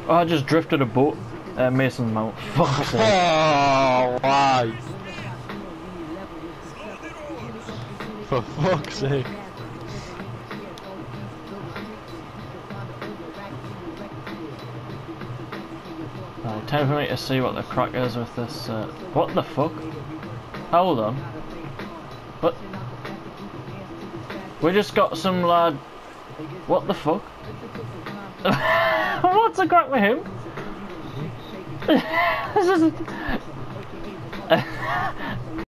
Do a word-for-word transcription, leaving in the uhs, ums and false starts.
Oh, I just drifted a boat at Mason's Mount. Fuck's sake. Oh, why? For fuck's sake. Right, time for me to see what the crack is with this. Uh, what the fuck? Hold on. What? We just got some lad. What the fuck? What's the crack with him? This is.